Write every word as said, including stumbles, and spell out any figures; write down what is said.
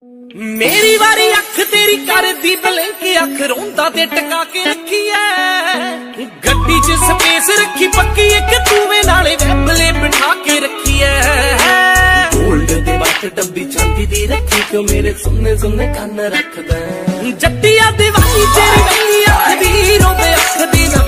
मेरी वारी अख तेरी कर दी बलिंक अख रोंदा ते टका के रखी है गड्डी च स्पेस रखी पक्की एक तूवे नाले वैबले बिठा के रखी है गोल्ड दे बात डब्बी चांदी दी रखी क्यों मेरे सुनने सुनने कान रखदा जट्टिया दीवानी तेरी वही अख दी रोंदे अख दी